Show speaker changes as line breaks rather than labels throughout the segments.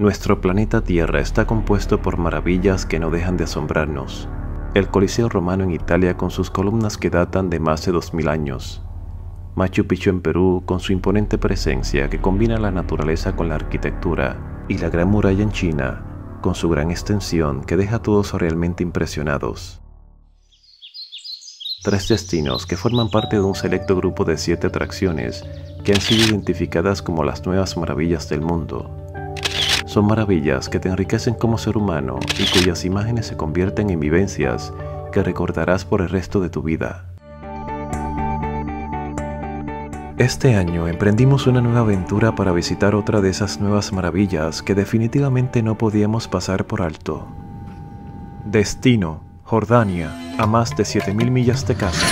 Nuestro planeta Tierra está compuesto por maravillas que no dejan de asombrarnos. El Coliseo Romano en Italia con sus columnas que datan de más de 2000 años. Machu Picchu en Perú con su imponente presencia que combina la naturaleza con la arquitectura. Y la Gran Muralla en China con su gran extensión que deja a todos realmente impresionados. 3 destinos que forman parte de un selecto grupo de 7 atracciones que han sido identificadas como las nuevas maravillas del mundo. Son maravillas que te enriquecen como ser humano y cuyas imágenes se convierten en vivencias que recordarás por el resto de tu vida. Este año emprendimos una nueva aventura para visitar otra de esas nuevas maravillas que definitivamente no podíamos pasar por alto. Destino: Jordania, a más de 7000 millas de casa.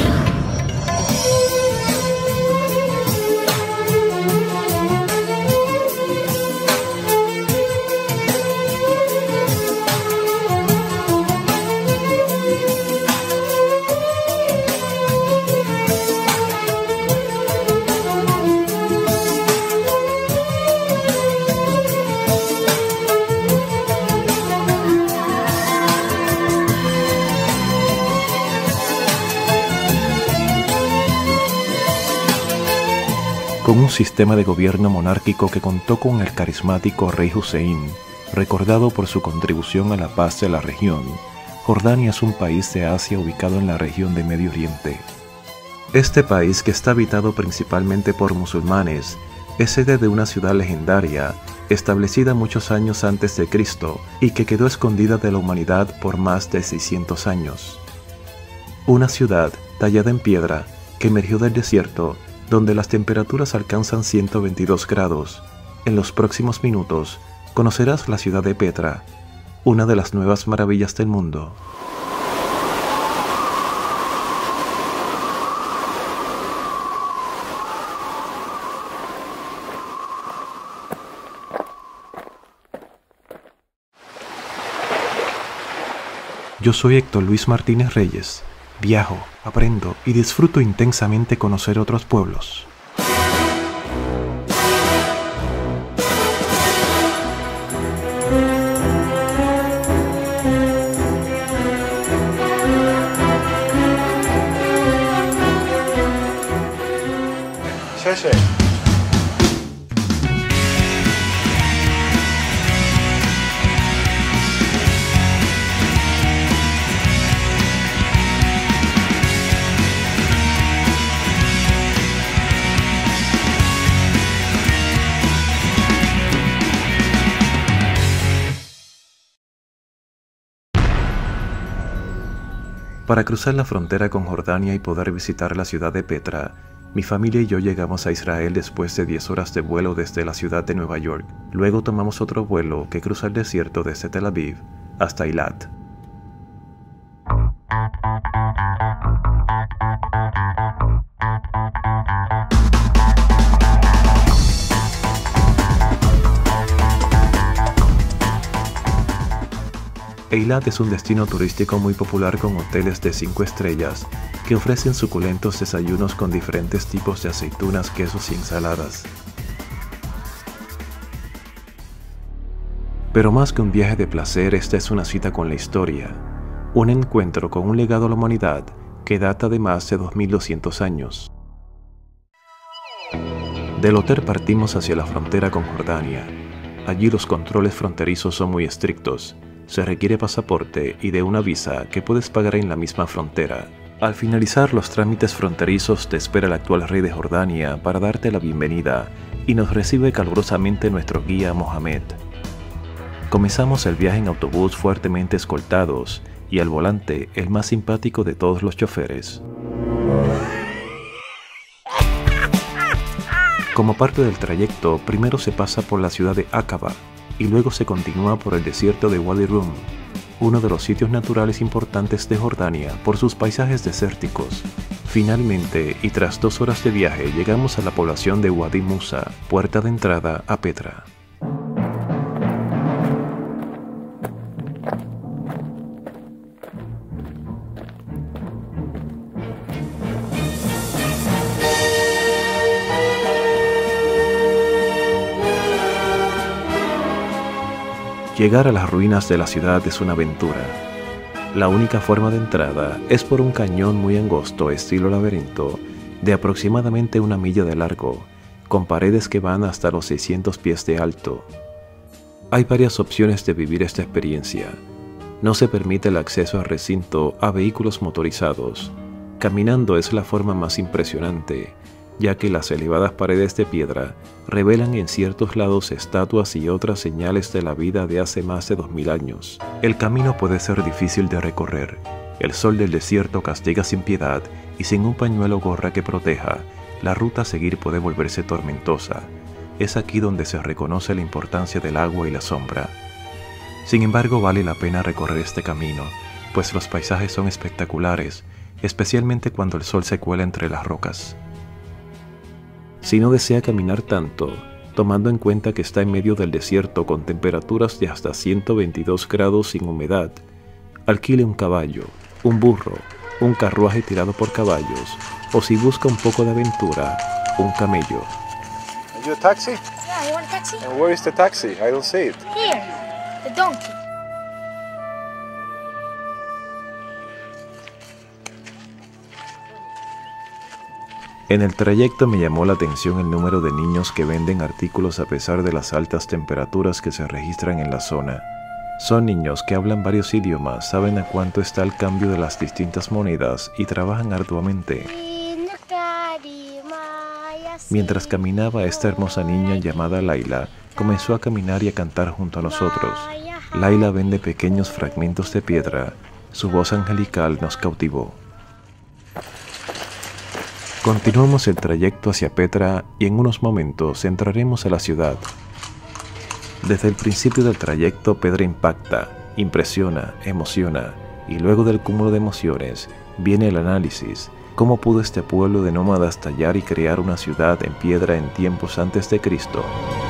Con un sistema de gobierno monárquico que contó con el carismático rey Hussein, recordado por su contribución a la paz de la región, Jordania es un país de Asia ubicado en la región de Medio Oriente. Este país, que está habitado principalmente por musulmanes, es sede de una ciudad legendaria, establecida muchos años antes de Cristo y que quedó escondida de la humanidad por más de 600 años. Una ciudad tallada en piedra que emergió del desierto, donde las temperaturas alcanzan 122 grados. En los próximos minutos conocerás la ciudad de Petra, una de las nuevas maravillas del mundo. Yo soy Héctor Luis Martínez Reyes. Viajo, aprendo y disfruto intensamente conocer otros pueblos.
Sí.
Para cruzar la frontera con Jordania y poder visitar la ciudad de Petra, mi familia y yo llegamos a Israel después de 10 horas de vuelo desde la ciudad de Nueva York. Luego tomamos otro vuelo que cruza el desierto desde Tel Aviv hasta Eilat. Eilat es un destino turístico muy popular con hoteles de 5 estrellas que ofrecen suculentos desayunos con diferentes tipos de aceitunas, quesos y ensaladas. Pero más que un viaje de placer, esta es una cita con la historia, un encuentro con un legado a la humanidad que data de más de 2200 años. Del hotel partimos hacia la frontera con Jordania. Allí los controles fronterizos son muy estrictos. Se requiere pasaporte y de una visa que puedes pagar en la misma frontera. Al finalizar los trámites fronterizos te espera el actual rey de Jordania para darte la bienvenida y nos recibe calurosamente nuestro guía Mohamed. Comenzamos el viaje en autobús fuertemente escoltados y al volante el más simpático de todos los choferes. Como parte del trayecto, primero se pasa por la ciudad de Aqaba y luego se continúa por el desierto de Wadi Rum, uno de los sitios naturales importantes de Jordania por sus paisajes desérticos. Finalmente, y tras 2 horas de viaje, llegamos a la población de Wadi Musa, puerta de entrada a Petra. Llegar a las ruinas de la ciudad es una aventura. La única forma de entrada es por un cañón muy angosto estilo laberinto de aproximadamente 1 milla de largo, con paredes que van hasta los 600 pies de alto. Hay varias opciones de vivir esta experiencia. No se permite el acceso al recinto a vehículos motorizados. Caminando es la forma más impresionante, ya que las elevadas paredes de piedra revelan en ciertos lados estatuas y otras señales de la vida de hace más de 2000 años. El camino puede ser difícil de recorrer. El sol del desierto castiga sin piedad y sin un pañuelo o gorra que proteja, la ruta a seguir puede volverse tormentosa. Es aquí donde se reconoce la importancia del agua y la sombra. Sin embargo, vale la pena recorrer este camino, pues los paisajes son espectaculares, especialmente cuando el sol se cuela entre las rocas. Si no desea caminar tanto, tomando en cuenta que está en medio del desierto con temperaturas de hasta 122 grados sin humedad, alquile un caballo, un burro, un carruaje tirado por caballos, o si busca un poco de aventura, un camello.
Are you a taxi?
Yeah, you want a taxi?
And where is the taxi? I don't see it.
Here, the donkey.
En el trayecto me llamó la atención el número de niños que venden artículos a pesar de las altas temperaturas que se registran en la zona. Son niños que hablan varios idiomas, saben a cuánto está el cambio de las distintas monedas y trabajan arduamente. Mientras caminaba, esta hermosa niña llamada Laila comenzó a caminar y a cantar junto a nosotros. Laila vende pequeños fragmentos de piedra. Su voz angelical nos cautivó. Continuamos el trayecto hacia Petra y en unos momentos entraremos a la ciudad. Desde el principio del trayecto, Petra impacta, impresiona, emociona, y luego del cúmulo de emociones viene el análisis. ¿Cómo pudo este pueblo de nómadas tallar y crear una ciudad en piedra en tiempos antes de Cristo?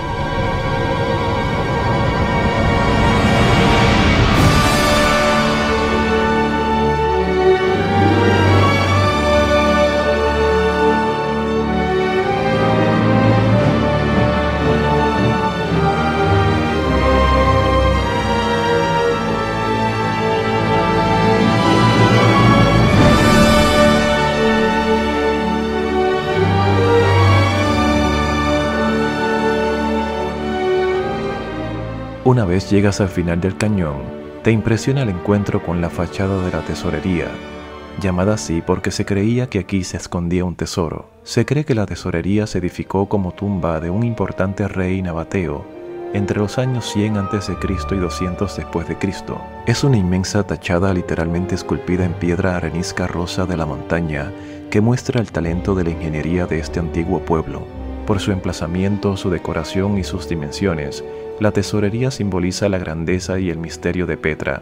Una vez llegas al final del cañón, te impresiona el encuentro con la fachada de la tesorería, llamada así porque se creía que aquí se escondía un tesoro. Se cree que la tesorería se edificó como tumba de un importante rey nabateo entre los años 100 a.C. y 200 después de Cristo. Es una inmensa techada literalmente esculpida en piedra arenisca rosa de la montaña que muestra el talento de la ingeniería de este antiguo pueblo. Por su emplazamiento, su decoración y sus dimensiones, la tesorería simboliza la grandeza y el misterio de Petra.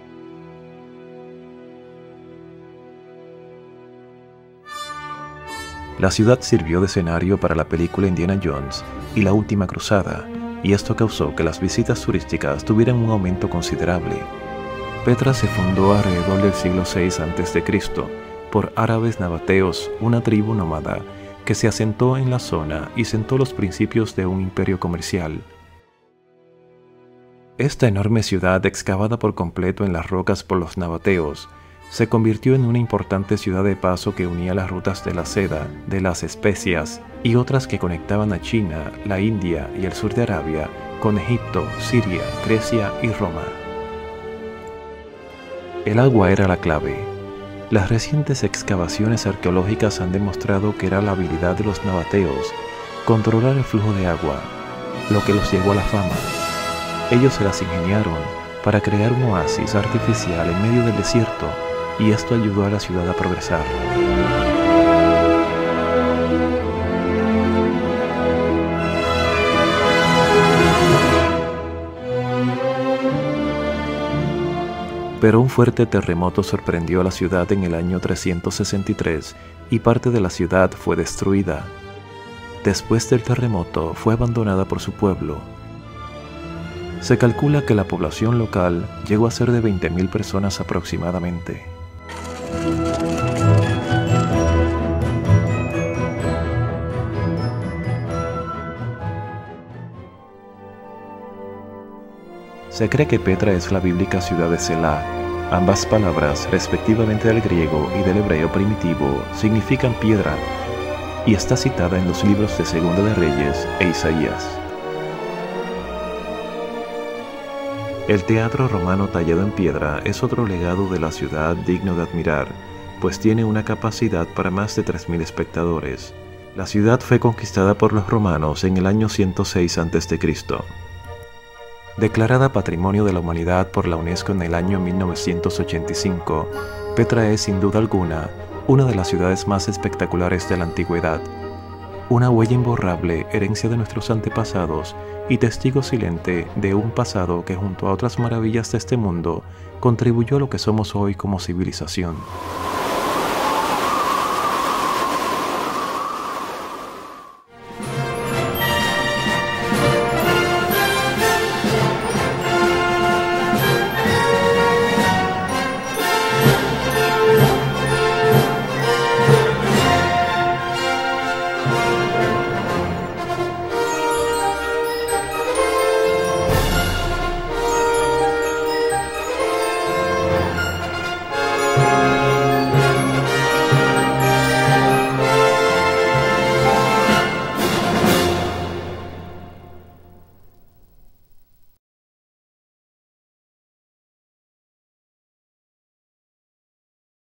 La ciudad sirvió de escenario para la película Indiana Jones y La Última Cruzada, y esto causó que las visitas turísticas tuvieran un aumento considerable. Petra se fundó alrededor del siglo VI a.C. por árabes nabateos, una tribu nómada que se asentó en la zona y sentó los principios de un imperio comercial. Esta enorme ciudad, excavada por completo en las rocas por los nabateos, se convirtió en una importante ciudad de paso que unía las rutas de la seda, de las especias y otras que conectaban a China, la India y el sur de Arabia con Egipto, Siria, Grecia y Roma. El agua era la clave. Las recientes excavaciones arqueológicas han demostrado que era la habilidad de los nabateos controlar el flujo de agua, lo que los llevó a la fama. Ellos se las ingeniaron para crear un oasis artificial en medio del desierto, y esto ayudó a la ciudad a progresar. Pero un fuerte terremoto sorprendió a la ciudad en el año 363 y parte de la ciudad fue destruida. Después del terremoto fue abandonada por su pueblo. Se calcula que la población local llegó a ser de 20.000 personas aproximadamente. Se cree que Petra es la bíblica ciudad de Selah. Ambas palabras, respectivamente del griego y del hebreo primitivo, significan piedra, y está citada en los libros de Segunda de Reyes e Isaías. El teatro romano tallado en piedra es otro legado de la ciudad digno de admirar, pues tiene una capacidad para más de 3.000 espectadores. La ciudad fue conquistada por los romanos en el año 106 a.C. Declarada Patrimonio de la Humanidad por la UNESCO en el año 1985, Petra es sin duda alguna una de las ciudades más espectaculares de la antigüedad. Una huella imborrable, herencia de nuestros antepasados y testigo silente de un pasado que junto a otras maravillas de este mundo contribuyó a lo que somos hoy como civilización.